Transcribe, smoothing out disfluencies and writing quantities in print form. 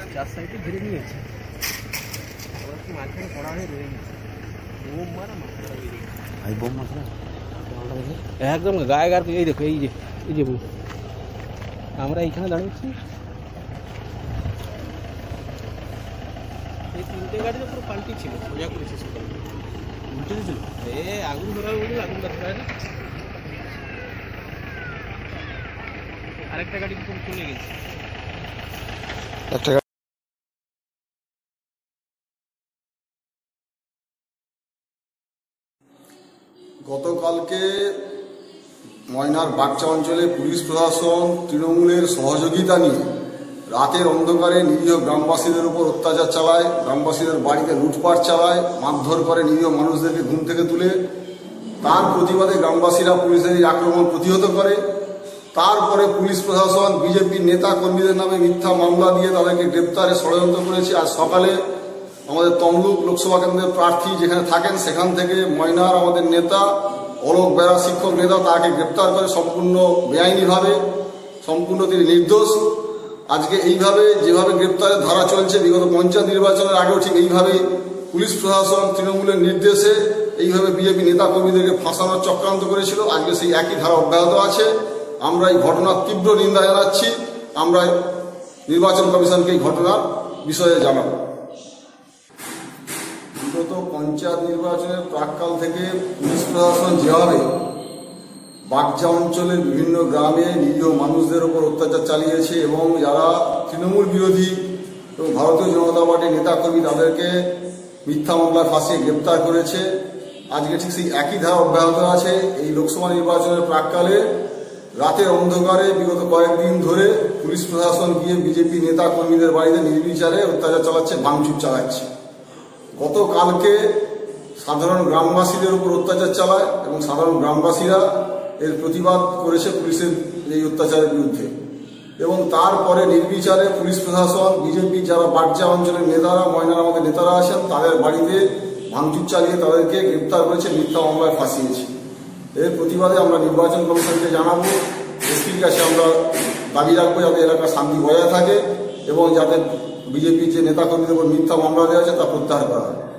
চার সাইডে ঘিরে নিয়েছে, মাঝখানে পড়া হয়ে রয়ে গেছে। বোম মারা মাথাটা বেরিয়ে গেছে, বোম মাথা একদম গায়ে গায়ে। এই দেখো, এই যে আমরা এইখানে দাঁড়িয়েছি, এই তিনটে গাড়িতে পুরো পাল্টি ছিল, সোজা করেছে সকালে উল্টে দিয়েছিল। আগুন ধরার বলছিল, আগুনটা ধরায় না, আরেকটা গাড়ি পুরো চলে গেছে। গতকালকে ময়নার বাগচা অঞ্চলে পুলিশ প্রশাসন তৃণমূলের সহযোগিতা নিয়ে রাতের অন্ধকারে নিরীহ গ্রামবাসীদের উপর অত্যাচার চালায়, গ্রামবাসীদের বাড়িতে লুটপাট চালায়, মারধর করে নিরীহ মানুষদেরকে ঘুম থেকে তুলে। তার প্রতিবাদে গ্রামবাসীরা পুলিশের এই আক্রমণ প্রতিহত করে। তারপরে পুলিশ প্রশাসন বিজেপির নেতা কর্মীদের নামে মিথ্যা মামলা দিয়ে তাদেরকে গ্রেপ্তারে ষড়যন্ত্র করেছে। আজ সকালে আমাদের তমলুক লোকসভা কেন্দ্রের প্রার্থী যেখানে থাকেন সেখান থেকে ময়নার আমাদের নেতা অলোক বেরা, শিক্ষক নেতা, তাকে গ্রেপ্তার করে সম্পূর্ণ বেআইনিভাবে, সম্পূর্ণ তিনি নির্দোষ। আজকে এইভাবে যেভাবে গ্রেপ্তারের ধারা চলছে, বিগত পঞ্চায়েত নির্বাচনের আগেও ঠিক এইভাবে পুলিশ প্রশাসন তৃণমূলের নির্দেশে এইভাবে বিজেপি নেতা কর্মীদেরকে ফাঁসানোর চক্রান্ত করেছিল। আজকে সেই একই ধারা অব্যাহত আছে। আমরা এই ঘটনার তীব্র নিন্দা জানাচ্ছি। আমরা নির্বাচন কমিশনকে এই ঘটনার বিষয়ে জানাব। বিগত পঞ্চায়েত নির্বাচনের প্রাক্কাল থেকে পুলিশ প্রশাসন যেভাবে বাগচা অঞ্চলের বিভিন্ন গ্রামে নিরীহ মানুষদের ওপর অত্যাচার চালিয়েছে এবং যারা তৃণমূল বিরোধী এবং ভারতীয় জনতা পার্টির নেতাকর্মী তাদেরকে মিথ্যা মামলায় ফাঁসিয়ে গ্রেপ্তার করেছে, আজকে ঠিক সেই একই ধারা অব্যাহত আছে। এই লোকসভা নির্বাচনের প্রাক্কালে রাতের অন্ধকারে বিগত কয়েকদিন ধরে পুলিশ প্রশাসন গিয়ে বিজেপি নেতা কর্মীদের বাড়িতে নির্বিচারে অত্যাচার চালাচ্ছে, ভাঙচুর চালাচ্ছে। গতকালকে সাধারণ গ্রামবাসীদের উপর অত্যাচার চালায় এবং সাধারণ গ্রামবাসীরা এর প্রতিবাদ করেছে পুলিশের এই অত্যাচারের বিরুদ্ধে। এবং তারপরে নির্বিচারে পুলিশ প্রশাসন বিজেপি যারা বাগচা অঞ্চলের নেতারা, ময়নার আমাদের নেতারা আছেন, তাদের বাড়িতে ভাঙচুর চালিয়ে তাদেরকে গ্রেপ্তার করেছে, মিথ্যা মামলায় ফাঁসিয়েছে। এর প্রতিবাদে আমরা নির্বাচন কমিশনকে জানাবো, এসপির কাছে আমরা দাবি রাখবো যাতে এলাকার শান্তি বজায় থাকে এবং যাতে বিজেপির যে নেতাকর্মীদের উপর মিথ্যা মামলা দেওয়া আছে তা প্রত্যাহার করা হয়।